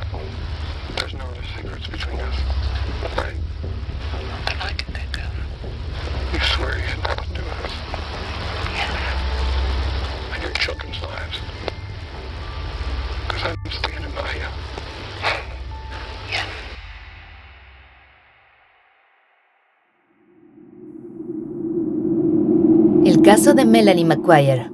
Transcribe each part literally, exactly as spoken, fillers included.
There's no other secrets between us, right? That I can think of. You swear you had nothing to do with us? Yes. And your children's lives? Because I'm standing by you. Yes. El caso de Melanie McGuire.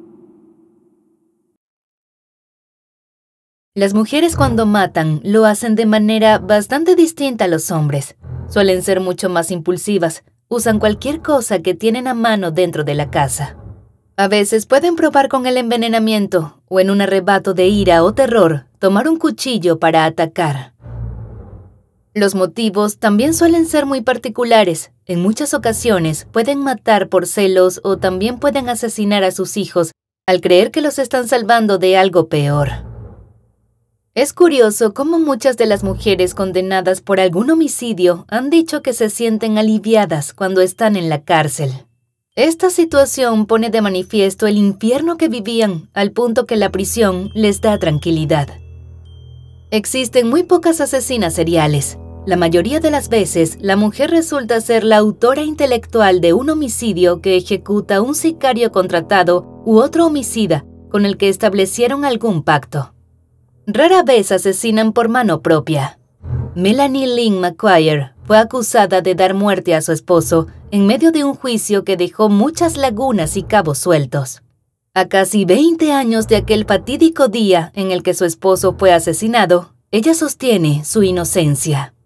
Las mujeres cuando matan lo hacen de manera bastante distinta a los hombres. Suelen ser mucho más impulsivas, usan cualquier cosa que tienen a mano dentro de la casa. A veces pueden probar con el envenenamiento o en un arrebato de ira o terror, tomar un cuchillo para atacar. Los motivos también suelen ser muy particulares. En muchas ocasiones pueden matar por celos o también pueden asesinar a sus hijos al creer que los están salvando de algo peor. Es curioso cómo muchas de las mujeres condenadas por algún homicidio han dicho que se sienten aliviadas cuando están en la cárcel. Esta situación pone de manifiesto el infierno que vivían, al punto que la prisión les da tranquilidad. Existen muy pocas asesinas seriales. La mayoría de las veces, la mujer resulta ser la autora intelectual de un homicidio que ejecuta un sicario contratado u otro homicida con el que establecieron algún pacto. Rara vez asesinan por mano propia. Melanie Lynn McGuire fue acusada de dar muerte a su esposo en medio de un juicio que dejó muchas lagunas y cabos sueltos. A casi veinte años de aquel fatídico día en el que su esposo fue asesinado, ella sostiene su inocencia.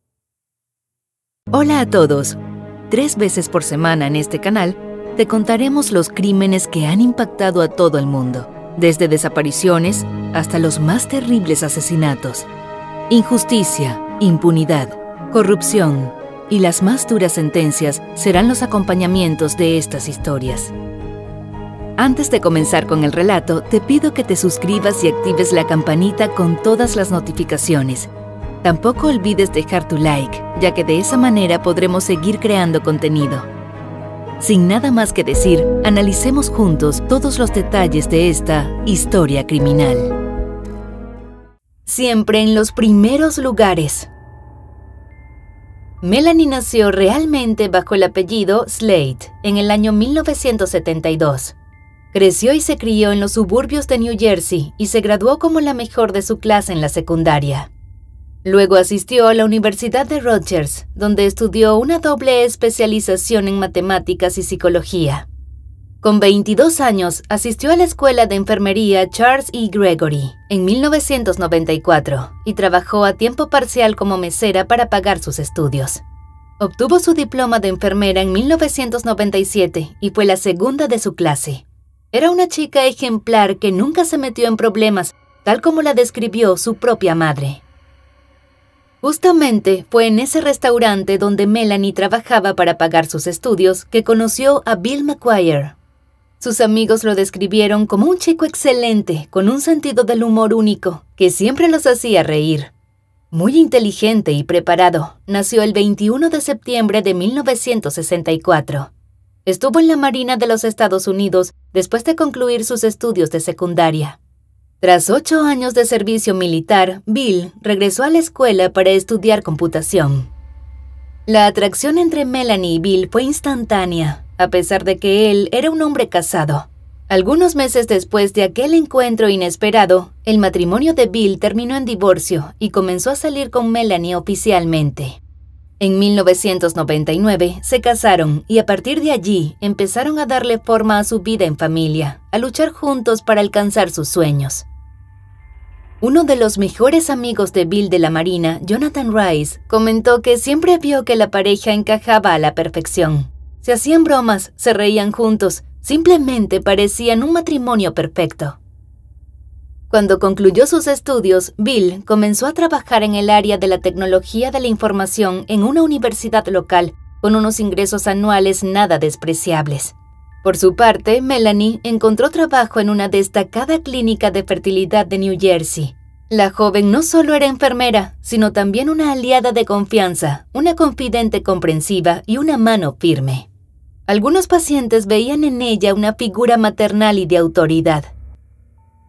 Hola a todos. Tres veces por semana en este canal te contaremos los crímenes que han impactado a todo el mundo, desde desapariciones hasta los más terribles asesinatos. Injusticia, impunidad, corrupción y las más duras sentencias serán los acompañamientos de estas historias. Antes de comenzar con el relato, te pido que te suscribas y actives la campanita con todas las notificaciones. Tampoco olvides dejar tu like, ya que de esa manera podremos seguir creando contenido. Sin nada más que decir, analicemos juntos todos los detalles de esta historia criminal. Siempre en los primeros lugares. Melanie nació realmente bajo el apellido Slate en el año mil novecientos setenta y dos. Creció y se crió en los suburbios de New Jersey y se graduó como la mejor de su clase en la secundaria. Luego asistió a la Universidad de Rutgers, donde estudió una doble especialización en matemáticas y psicología. Con veintidós años, asistió a la Escuela de Enfermería Charles E. Gregory en mil novecientos noventa y cuatro y trabajó a tiempo parcial como mesera para pagar sus estudios. Obtuvo su diploma de enfermera en mil novecientos noventa y siete y fue la segunda de su clase. Era una chica ejemplar que nunca se metió en problemas, tal como la describió su propia madre. Justamente fue en ese restaurante donde Melanie trabajaba para pagar sus estudios que conoció a Bill McGuire. Sus amigos lo describieron como un chico excelente, con un sentido del humor único, que siempre los hacía reír. Muy inteligente y preparado, nació el veintiuno de septiembre de mil novecientos sesenta y cuatro. Estuvo en la Marina de los Estados Unidos después de concluir sus estudios de secundaria. Tras ocho años de servicio militar, Bill regresó a la escuela para estudiar computación. La atracción entre Melanie y Bill fue instantánea, a pesar de que él era un hombre casado. Algunos meses después de aquel encuentro inesperado, el matrimonio de Bill terminó en divorcio y comenzó a salir con Melanie oficialmente. En mil novecientos noventa y nueve se casaron y a partir de allí empezaron a darle forma a su vida en familia, a luchar juntos para alcanzar sus sueños. Uno de los mejores amigos de Bill de la Marina, Jonathan Rice, comentó que siempre vio que la pareja encajaba a la perfección. Se hacían bromas, se reían juntos, simplemente parecían un matrimonio perfecto. Cuando concluyó sus estudios, Bill comenzó a trabajar en el área de la tecnología de la información en una universidad local, con unos ingresos anuales nada despreciables. Por su parte, Melanie encontró trabajo en una destacada clínica de fertilidad de New Jersey. La joven no solo era enfermera, sino también una aliada de confianza, una confidente comprensiva y una mano firme. Algunos pacientes veían en ella una figura maternal y de autoridad.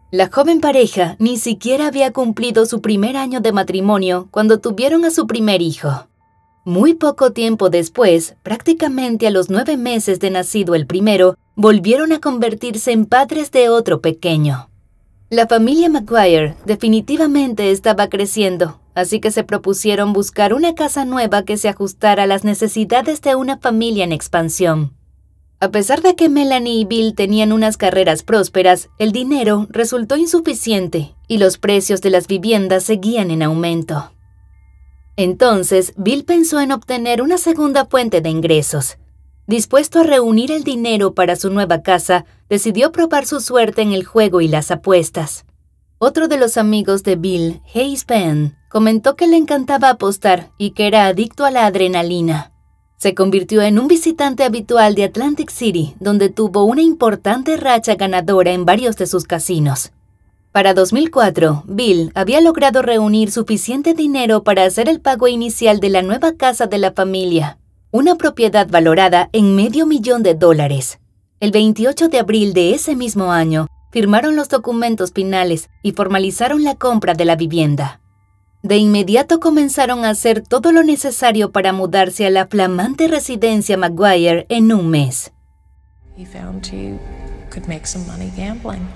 La joven pareja ni siquiera había cumplido su primer año de matrimonio cuando tuvieron a su primer hijo. Muy poco tiempo después, prácticamente a los nueve meses de nacido el primero, volvieron a convertirse en padres de otro pequeño. La familia Maguire definitivamente estaba creciendo, así que se propusieron buscar una casa nueva que se ajustara a las necesidades de una familia en expansión. A pesar de que Melanie y Bill tenían unas carreras prósperas, el dinero resultó insuficiente y los precios de las viviendas seguían en aumento. Entonces, Bill pensó en obtener una segunda fuente de ingresos. Dispuesto a reunir el dinero para su nueva casa, decidió probar su suerte en el juego y las apuestas. Otro de los amigos de Bill, Hayes Penn, comentó que le encantaba apostar y que era adicto a la adrenalina. Se convirtió en un visitante habitual de Atlantic City, donde tuvo una importante racha ganadora en varios de sus casinos. Para dos mil cuatro, Bill había logrado reunir suficiente dinero para hacer el pago inicial de la nueva casa de la familia, una propiedad valorada en medio millón de dólares. El veintiocho de abril de ese mismo año, firmaron los documentos finales y formalizaron la compra de la vivienda. De inmediato comenzaron a hacer todo lo necesario para mudarse a la flamante residencia Maguire en un mes. He found he could make some money gambling.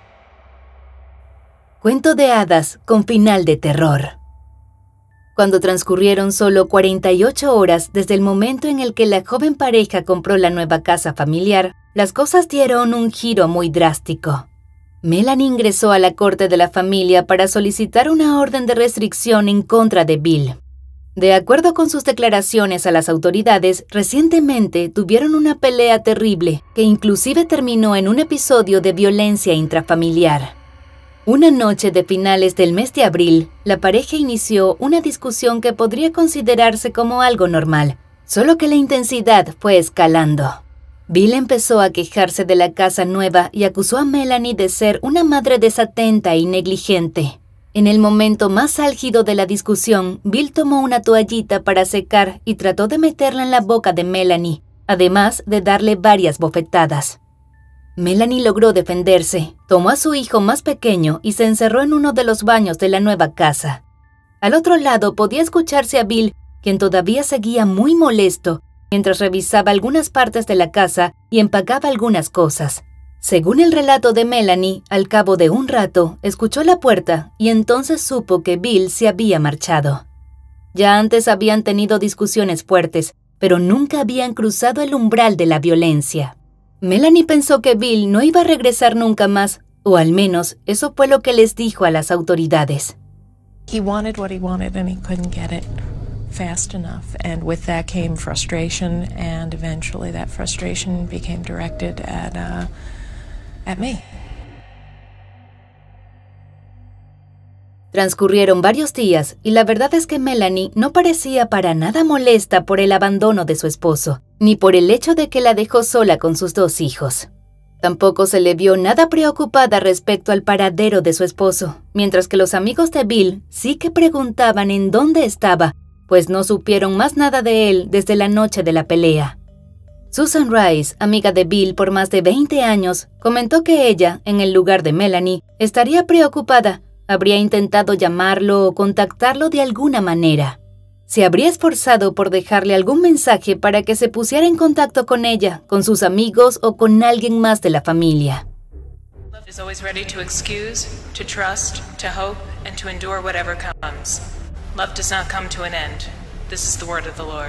Cuento de hadas con final de terror. Cuando transcurrieron solo cuarenta y ocho horas desde el momento en el que la joven pareja compró la nueva casa familiar, las cosas dieron un giro muy drástico. Melanie ingresó a la corte de la familia para solicitar una orden de restricción en contra de Bill. De acuerdo con sus declaraciones a las autoridades, recientemente tuvieron una pelea terrible que inclusive terminó en un episodio de violencia intrafamiliar. Una noche de finales del mes de abril, la pareja inició una discusión que podría considerarse como algo normal, solo que la intensidad fue escalando. Bill empezó a quejarse de la casa nueva y acusó a Melanie de ser una madre desatenta y negligente. En el momento más álgido de la discusión, Bill tomó una toallita para secar y trató de meterla en la boca de Melanie, además de darle varias bofetadas. Melanie logró defenderse, tomó a su hijo más pequeño y se encerró en uno de los baños de la nueva casa. Al otro lado podía escucharse a Bill, quien todavía seguía muy molesto, mientras revisaba algunas partes de la casa y empacaba algunas cosas. Según el relato de Melanie, al cabo de un rato, escuchó la puerta y entonces supo que Bill se había marchado. Ya antes habían tenido discusiones fuertes, pero nunca habían cruzado el umbral de la violencia. Melanie pensó que Bill no iba a regresar nunca más, o al menos eso fue lo que les dijo a las autoridades. He wanted what he wanted and he couldn't get it fast enough, and with that came frustration, and eventually that frustration became directed at uh, at me. Transcurrieron varios días y la verdad es que Melanie no parecía para nada molesta por el abandono de su esposo, ni por el hecho de que la dejó sola con sus dos hijos. Tampoco se le vio nada preocupada respecto al paradero de su esposo, mientras que los amigos de Bill sí que preguntaban en dónde estaba, pues no supieron más nada de él desde la noche de la pelea. Susan Rice, amiga de Bill por más de veinte años, comentó que ella, en el lugar de Melanie, estaría preocupada. Habría intentado llamarlo o contactarlo de alguna manera. Se habría esforzado por dejarle algún mensaje para que se pusiera en contacto con ella, con sus amigos o con alguien más de la familia. Love is always ready to excuse, to trust, to hope, and to endure whatever comes. Love does not come to an end. This is the word of the Lord.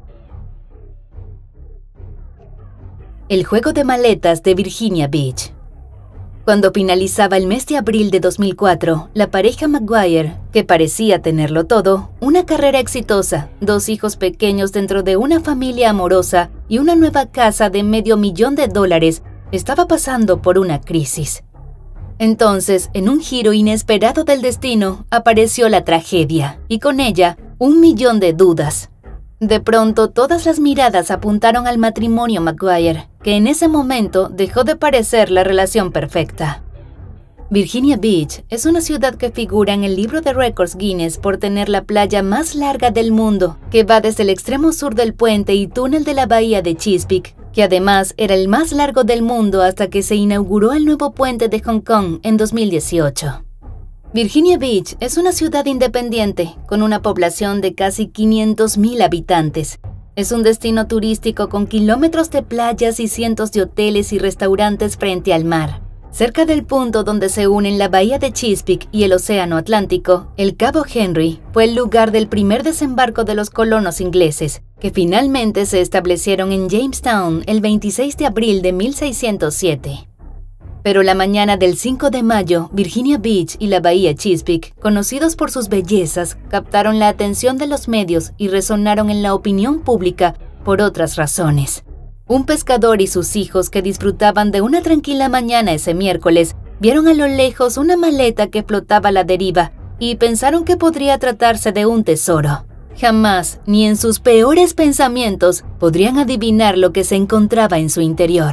El juego de maletas de Virginia Beach. Cuando finalizaba el mes de abril de dos mil cuatro, la pareja Maguire, que parecía tenerlo todo, una carrera exitosa, dos hijos pequeños dentro de una familia amorosa y una nueva casa de medio millón de dólares, estaba pasando por una crisis. Entonces, en un giro inesperado del destino, apareció la tragedia, y con ella, un millón de dudas. De pronto, todas las miradas apuntaron al matrimonio Maguire, que en ese momento dejó de parecer la relación perfecta. Virginia Beach es una ciudad que figura en el libro de récords Guinness por tener la playa más larga del mundo, que va desde el extremo sur del puente y túnel de la bahía de Chesapeake que además era el más largo del mundo hasta que se inauguró el nuevo puente de Hong Kong en dos mil dieciocho. Virginia Beach es una ciudad independiente con una población de casi quinientos mil habitantes. Es un destino turístico con kilómetros de playas y cientos de hoteles y restaurantes frente al mar. Cerca del punto donde se unen la bahía de Chesapeake y el océano Atlántico, el Cabo Henry fue el lugar del primer desembarco de los colonos ingleses, que finalmente se establecieron en Jamestown el veintiséis de abril de mil seiscientos siete. Pero la mañana del cinco de mayo, Virginia Beach y la bahía Chesapeake, conocidos por sus bellezas, captaron la atención de los medios y resonaron en la opinión pública por otras razones. Un pescador y sus hijos que disfrutaban de una tranquila mañana ese miércoles, vieron a lo lejos una maleta que flotaba a la deriva y pensaron que podría tratarse de un tesoro. Jamás, ni en sus peores pensamientos, podrían adivinar lo que se encontraba en su interior.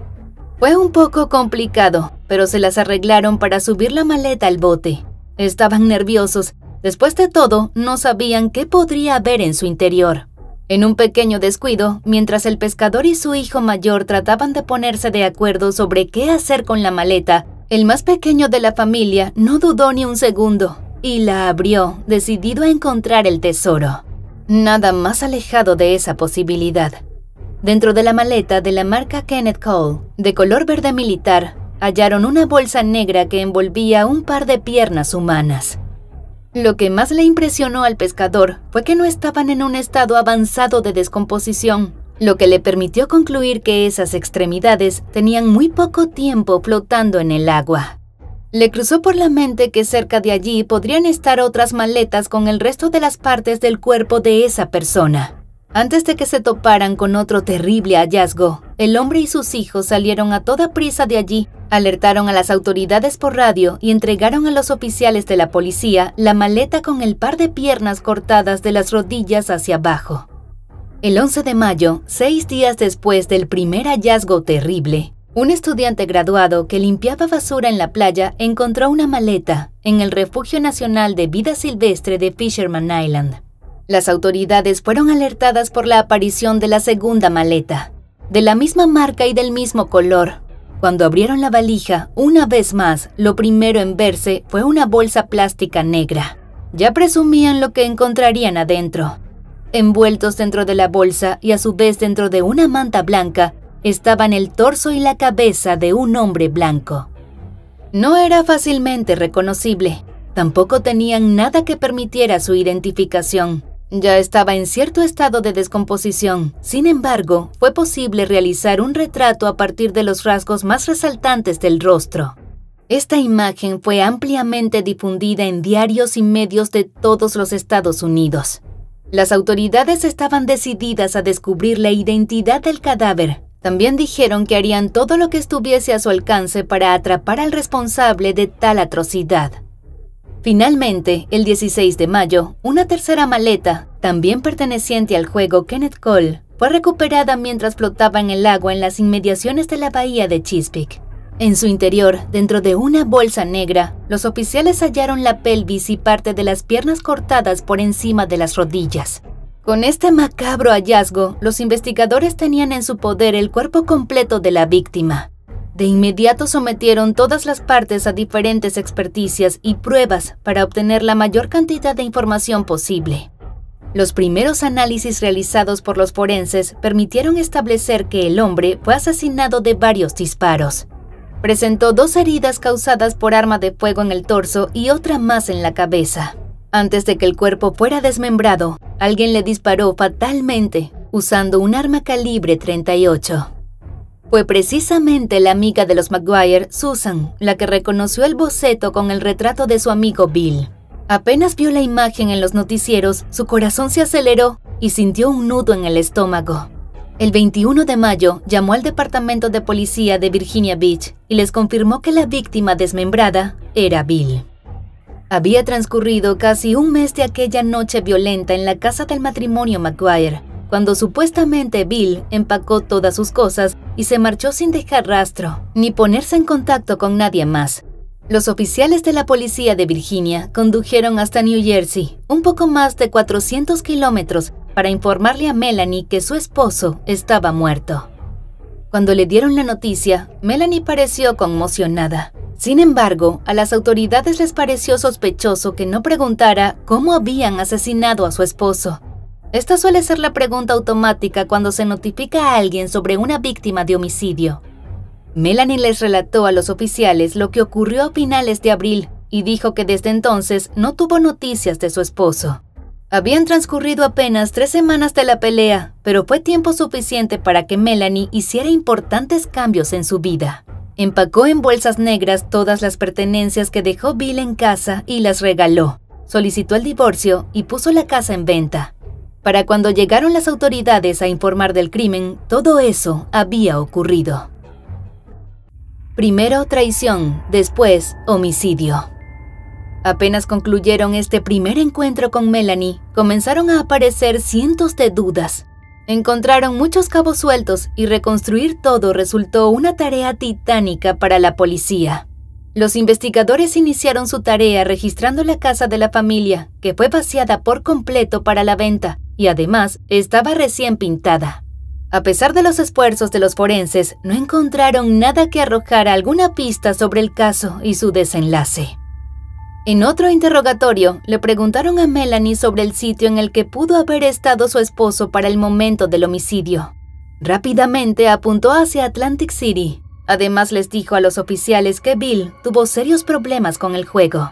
Fue un poco complicado, pero se las arreglaron para subir la maleta al bote. Estaban nerviosos. Después de todo, no sabían qué podría haber en su interior. En un pequeño descuido, mientras el pescador y su hijo mayor trataban de ponerse de acuerdo sobre qué hacer con la maleta, el más pequeño de la familia no dudó ni un segundo y la abrió, decidido a encontrar el tesoro. Nada más alejado de esa posibilidad. Dentro de la maleta de la marca Kenneth Cole, de color verde militar, hallaron una bolsa negra que envolvía un par de piernas humanas. Lo que más le impresionó al pescador fue que no estaban en un estado avanzado de descomposición, lo que le permitió concluir que esas extremidades tenían muy poco tiempo flotando en el agua. Le cruzó por la mente que cerca de allí podrían estar otras maletas con el resto de las partes del cuerpo de esa persona. Antes de que se toparan con otro terrible hallazgo, el hombre y sus hijos salieron a toda prisa de allí, alertaron a las autoridades por radio y entregaron a los oficiales de la policía la maleta con el par de piernas cortadas de las rodillas hacia abajo. El once de mayo, seis días después del primer hallazgo terrible, un estudiante graduado que limpiaba basura en la playa encontró una maleta en el Refugio Nacional de Vida Silvestre de Fisherman Island. Las autoridades fueron alertadas por la aparición de la segunda maleta, de la misma marca y del mismo color. Cuando abrieron la valija, una vez más, lo primero en verse fue una bolsa plástica negra. Ya presumían lo que encontrarían adentro. Envueltos dentro de la bolsa y a su vez dentro de una manta blanca, estaban el torso y la cabeza de un hombre blanco. No era fácilmente reconocible. Tampoco tenían nada que permitiera su identificación. Ya estaba en cierto estado de descomposición. Sin embargo, fue posible realizar un retrato a partir de los rasgos más resaltantes del rostro. Esta imagen fue ampliamente difundida en diarios y medios de todos los Estados Unidos. Las autoridades estaban decididas a descubrir la identidad del cadáver. También dijeron que harían todo lo que estuviese a su alcance para atrapar al responsable de tal atrocidad. Finalmente, el dieciséis de mayo, una tercera maleta, también perteneciente al juego Kenneth Cole, fue recuperada mientras flotaba en el agua en las inmediaciones de la bahía de Chesapeake. En su interior, dentro de una bolsa negra, los oficiales hallaron la pelvis y parte de las piernas cortadas por encima de las rodillas. Con este macabro hallazgo, los investigadores tenían en su poder el cuerpo completo de la víctima. De inmediato sometieron todas las partes a diferentes experticias y pruebas para obtener la mayor cantidad de información posible. Los primeros análisis realizados por los forenses permitieron establecer que el hombre fue asesinado de varios disparos. Presentó dos heridas causadas por arma de fuego en el torso y otra más en la cabeza. Antes de que el cuerpo fuera desmembrado, alguien le disparó fatalmente usando un arma calibre treinta y ocho. Fue precisamente la amiga de los Maguire, Susan, la que reconoció el boceto con el retrato de su amigo Bill. Apenas vio la imagen en los noticieros, su corazón se aceleró y sintió un nudo en el estómago. El veintiuno de mayo llamó al Departamento de Policía de Virginia Beach y les confirmó que la víctima desmembrada era Bill. Había transcurrido casi un mes de aquella noche violenta en la casa del matrimonio Maguire, cuando supuestamente Bill empacó todas sus cosas y se marchó sin dejar rastro, ni ponerse en contacto con nadie más. Los oficiales de la policía de Virginia condujeron hasta New Jersey, un poco más de cuatrocientos kilómetros, para informarle a Melanie que su esposo estaba muerto. Cuando le dieron la noticia, Melanie pareció conmocionada. Sin embargo, a las autoridades les pareció sospechoso que no preguntara cómo habían asesinado a su esposo. Esta suele ser la pregunta automática cuando se notifica a alguien sobre una víctima de homicidio. Melanie les relató a los oficiales lo que ocurrió a finales de abril y dijo que desde entonces no tuvo noticias de su esposo. Habían transcurrido apenas tres semanas de la pelea, pero fue tiempo suficiente para que Melanie hiciera importantes cambios en su vida. Empacó en bolsas negras todas las pertenencias que dejó Bill en casa y las regaló. Solicitó el divorcio y puso la casa en venta. Para cuando llegaron las autoridades a informar del crimen, todo eso había ocurrido. Primero traición, después homicidio. Apenas concluyeron este primer encuentro con Melanie, comenzaron a aparecer cientos de dudas. Encontraron muchos cabos sueltos y reconstruir todo resultó una tarea titánica para la policía. Los investigadores iniciaron su tarea registrando la casa de la familia, que fue vaciada por completo para la venta y además estaba recién pintada. A pesar de los esfuerzos de los forenses, no encontraron nada que arrojara alguna pista sobre el caso y su desenlace. En otro interrogatorio, le preguntaron a Melanie sobre el sitio en el que pudo haber estado su esposo para el momento del homicidio. Rápidamente apuntó hacia Atlantic City. Además les dijo a los oficiales que Bill tuvo serios problemas con el juego.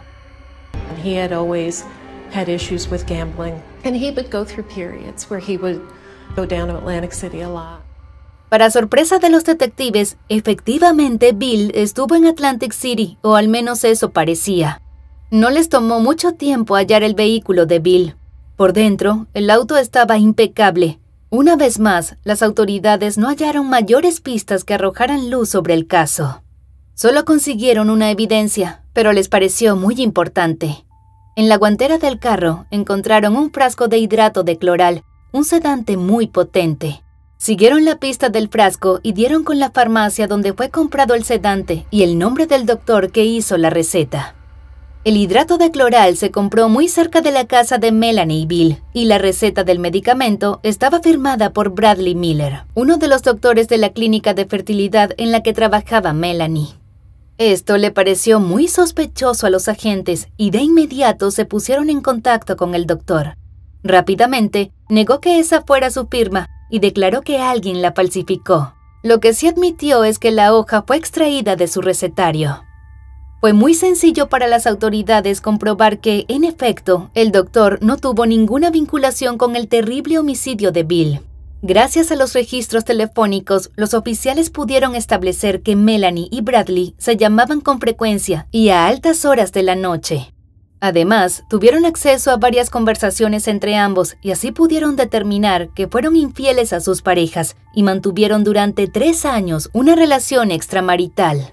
He had always had issues with gambling, and he would go through periods where he would go down to Atlantic City a lot. Para sorpresa de los detectives, efectivamente Bill estuvo en Atlantic City, o al menos eso parecía. No les tomó mucho tiempo hallar el vehículo de Bill. Por dentro, el auto estaba impecable. Una vez más, las autoridades no hallaron mayores pistas que arrojaran luz sobre el caso. Solo consiguieron una evidencia, pero les pareció muy importante. En la guantera del carro encontraron un frasco de hidrato de cloral, un sedante muy potente. Siguieron la pista del frasco y dieron con la farmacia donde fue comprado el sedante y el nombre del doctor que hizo la receta. El hidrato de cloral se compró muy cerca de la casa de Melanie y Bill, y la receta del medicamento estaba firmada por Bradley Miller, uno de los doctores de la clínica de fertilidad en la que trabajaba Melanie. Esto le pareció muy sospechoso a los agentes y de inmediato se pusieron en contacto con el doctor. Rápidamente, negó que esa fuera su firma y declaró que alguien la falsificó. Lo que sí admitió es que la hoja fue extraída de su recetario. Fue muy sencillo para las autoridades comprobar que, en efecto, el doctor no tuvo ninguna vinculación con el terrible homicidio de Bill. Gracias a los registros telefónicos, los oficiales pudieron establecer que Melanie y Bradley se llamaban con frecuencia y a altas horas de la noche. Además, tuvieron acceso a varias conversaciones entre ambos y así pudieron determinar que fueron infieles a sus parejas y mantuvieron durante tres años una relación extramarital.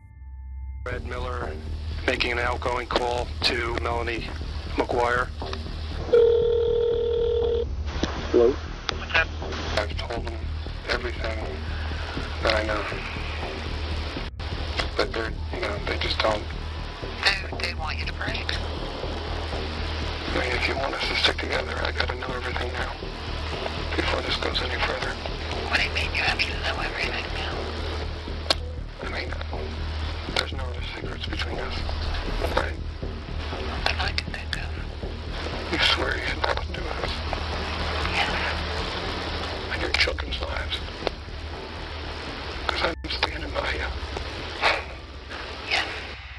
Brad Miller making an outgoing call to Melanie McGuire. Hello? What's up? I've told them everything that I know. But they're, you know, they just don't. They, they want you to break. I mean, if you want us to stick together, I gotta know everything now. Before this goes any further. What do you mean you have to know everything now? I mean, there's no other secrets between us, right? That I can think of. You swear you had nothing to do with us. Yes. And your children's lives. Because I'm standing by you. Yes.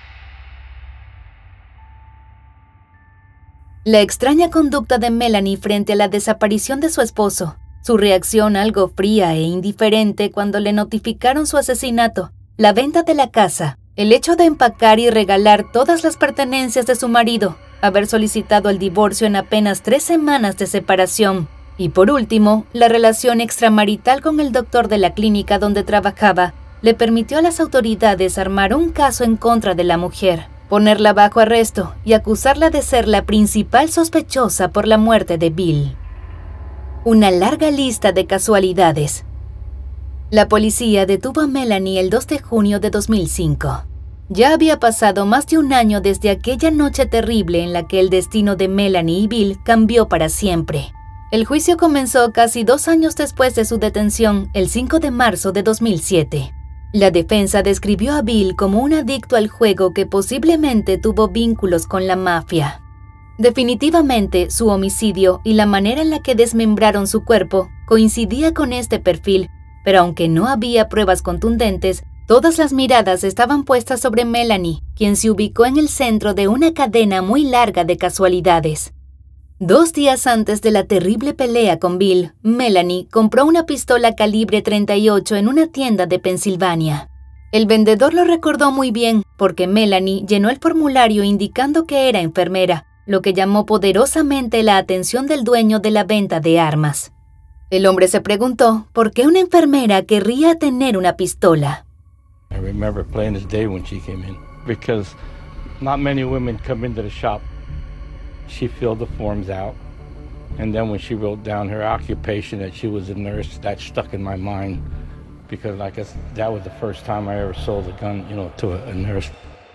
La extraña conducta de Melanie frente a la desaparición de su esposo, su reacción algo fría e indiferente cuando le notificaron su asesinato, la venta de la casa, el hecho de empacar y regalar todas las pertenencias de su marido, haber solicitado el divorcio en apenas tres semanas de separación, y por último, la relación extramarital con el doctor de la clínica donde trabajaba, le permitió a las autoridades armar un caso en contra de la mujer, ponerla bajo arresto y acusarla de ser la principal sospechosa por la muerte de Bill. Una larga lista de casualidades. La policía detuvo a Melanie el dos de junio de dos mil cinco. Ya había pasado más de un año desde aquella noche terrible en la que el destino de Melanie y Bill cambió para siempre. El juicio comenzó casi dos años después de su detención, el cinco de marzo de dos mil siete. La defensa describió a Bill como un adicto al juego que posiblemente tuvo vínculos con la mafia. Definitivamente, su homicidio y la manera en la que desmembraron su cuerpo coincidía con este perfil, pero aunque no había pruebas contundentes, todas las miradas estaban puestas sobre Melanie, quien se ubicó en el centro de una cadena muy larga de casualidades. Dos días antes de la terrible pelea con Bill, Melanie compró una pistola calibre treinta y ocho en una tienda de Pensilvania. El vendedor lo recordó muy bien porque Melanie llenó el formulario indicando que era enfermera, lo que llamó poderosamente la atención del dueño de la venta de armas. El hombre se preguntó por qué una enfermera querría tener una pistola. I remember plain as day when she came in, because not many women come into the shop. She filled the forms out, and then when she wrote down her occupation, that she was a nurse, that stuck in my mind, because I guess that was the first time I ever sold a gun, you know, to a, a nurse.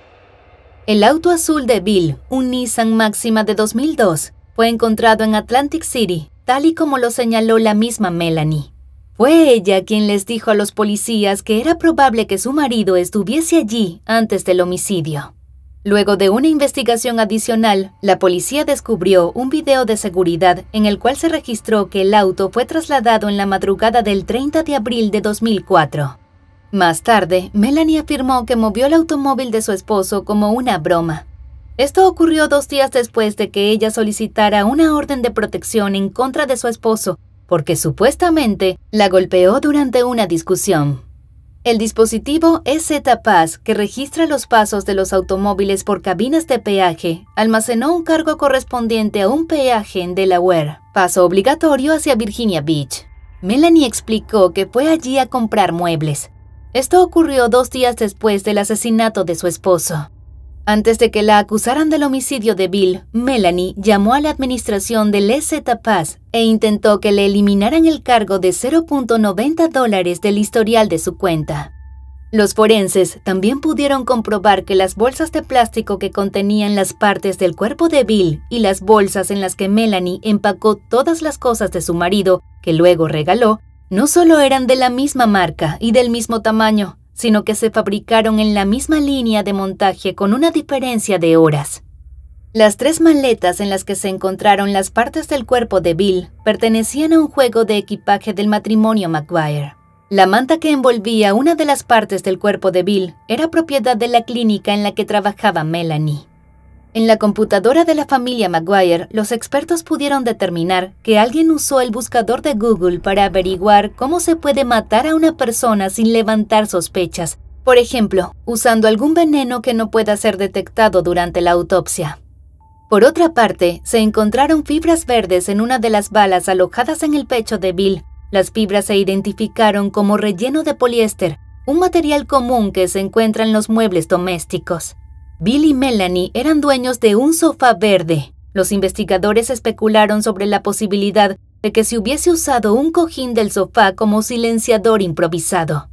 El auto azul de Bill, un Nissan Maxima de dos mil dos, fue encontrado en Atlantic City, tal y como lo señaló la misma Melanie. Fue ella quien les dijo a los policías que era probable que su marido estuviese allí antes del homicidio. Luego de una investigación adicional, la policía descubrió un video de seguridad en el cual se registró que el auto fue trasladado en la madrugada del treinta de abril de dos mil cuatro. Más tarde, Melanie afirmó que movió el automóvil de su esposo como una broma. Esto ocurrió dos días después de que ella solicitara una orden de protección en contra de su esposo, porque supuestamente la golpeó durante una discusión. El dispositivo E Z Pass, que registra los pasos de los automóviles por cabinas de peaje, almacenó un cargo correspondiente a un peaje en Delaware, paso obligatorio hacia Virginia Beach. Melanie explicó que fue allí a comprar muebles. Esto ocurrió dos días después del asesinato de su esposo. Antes de que la acusaran del homicidio de Bill, Melanie llamó a la administración del E Z Pass e intentó que le eliminaran el cargo de cero punto noventa dólares del historial de su cuenta. Los forenses también pudieron comprobar que las bolsas de plástico que contenían las partes del cuerpo de Bill y las bolsas en las que Melanie empacó todas las cosas de su marido, que luego regaló, no solo eran de la misma marca y del mismo tamaño, sino que se fabricaron en la misma línea de montaje con una diferencia de horas. Las tres maletas en las que se encontraron las partes del cuerpo de Bill pertenecían a un juego de equipaje del matrimonio Maguire. La manta que envolvía una de las partes del cuerpo de Bill era propiedad de la clínica en la que trabajaba Melanie. En la computadora de la familia Maguire, los expertos pudieron determinar que alguien usó el buscador de Google para averiguar cómo se puede matar a una persona sin levantar sospechas, por ejemplo, usando algún veneno que no pueda ser detectado durante la autopsia. Por otra parte, se encontraron fibras verdes en una de las balas alojadas en el pecho de Bill. Las fibras se identificaron como relleno de poliéster, un material común que se encuentra en los muebles domésticos. Bill y Melanie eran dueños de un sofá verde. Los investigadores especularon sobre la posibilidad de que se hubiese usado un cojín del sofá como silenciador improvisado.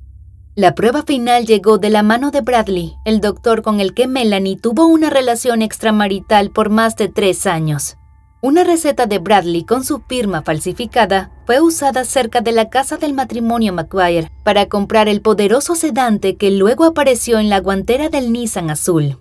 La prueba final llegó de la mano de Bradley, el doctor con el que Melanie tuvo una relación extramarital por más de tres años. Una receta de Bradley con su firma falsificada fue usada cerca de la casa del matrimonio Maguire para comprar el poderoso sedante que luego apareció en la guantera del Nissan azul.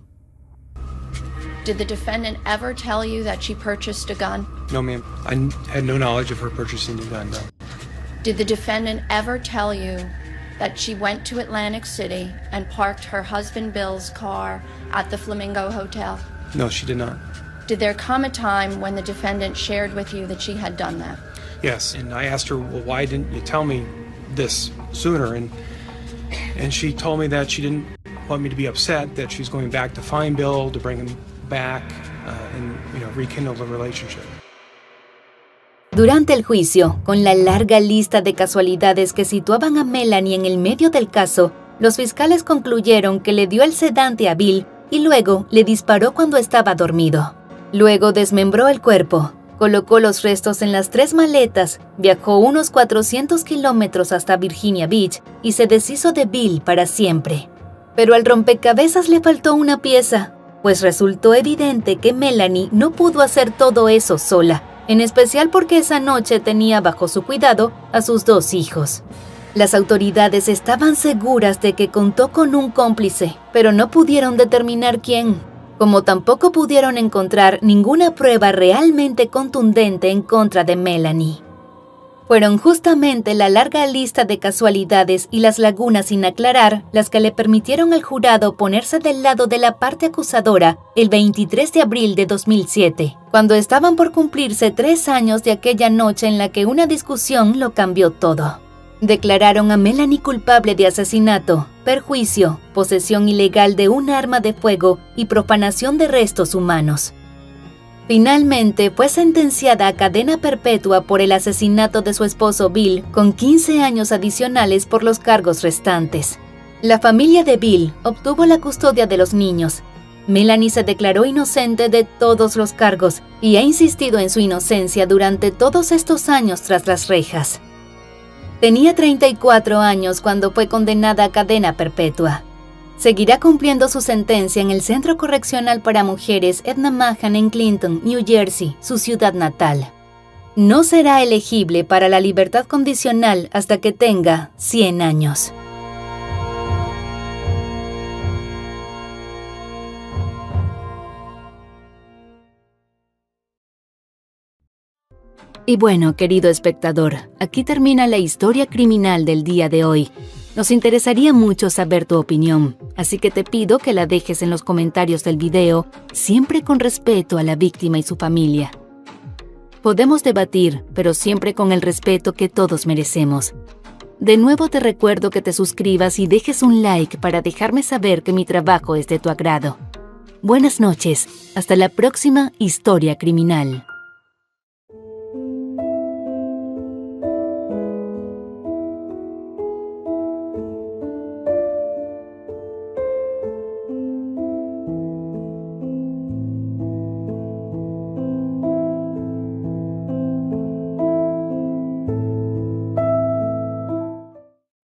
Did the defendant ever tell you that she purchased a gun? No, ma'am. I had no knowledge of her purchasing a gun, no. Did the defendant ever tell you that she went to Atlantic City and parked her husband Bill's car at the Flamingo Hotel? No, she did not. Did there come a time when the defendant shared with you that she had done that? Yes, and I asked her, well, why didn't you tell me this sooner? And and she told me that she didn't want me to be upset, that she's going back to find Bill, to bring him back, uh, and, you know, rekindle the relationship. Durante el juicio, con la larga lista de casualidades que situaban a Melanie en el medio del caso, los fiscales concluyeron que le dio el sedante a Bill y luego le disparó cuando estaba dormido. Luego desmembró el cuerpo, colocó los restos en las tres maletas, viajó unos cuatrocientos kilómetros hasta Virginia Beach y se deshizo de Bill para siempre. Pero al rompecabezas le faltó una pieza, pues resultó evidente que Melanie no pudo hacer todo eso sola en especial porque esa noche tenía bajo su cuidado a sus dos hijos. Las autoridades estaban seguras de que contó con un cómplice, pero no pudieron determinar quién, como tampoco pudieron encontrar ninguna prueba realmente contundente en contra de Melanie. Fueron justamente la larga lista de casualidades y las lagunas sin aclarar las que le permitieron al jurado ponerse del lado de la parte acusadora el veintitrés de abril de dos mil siete, cuando estaban por cumplirse tres años de aquella noche en la que una discusión lo cambió todo. Declararon a Melanie culpable de asesinato, perjuicio, posesión ilegal de un arma de fuego y profanación de restos humanos. Finalmente fue sentenciada a cadena perpetua por el asesinato de su esposo Bill, con quince años adicionales por los cargos restantes. La familia de Bill obtuvo la custodia de los niños. Melanie se declaró inocente de todos los cargos y ha insistido en su inocencia durante todos estos años tras las rejas. Tenía treinta y cuatro años cuando fue condenada a cadena perpetua. Seguirá cumpliendo su sentencia en el Centro Correccional para Mujeres Edna Mahan en Clinton, New Jersey, su ciudad natal. No será elegible para la libertad condicional hasta que tenga cien años. Y bueno, querido espectador, aquí termina la historia criminal del día de hoy. Nos interesaría mucho saber tu opinión, así que te pido que la dejes en los comentarios del video, siempre con respeto a la víctima y su familia. Podemos debatir, pero siempre con el respeto que todos merecemos. De nuevo te recuerdo que te suscribas y dejes un like para dejarme saber que mi trabajo es de tu agrado. Buenas noches, hasta la próxima historia criminal.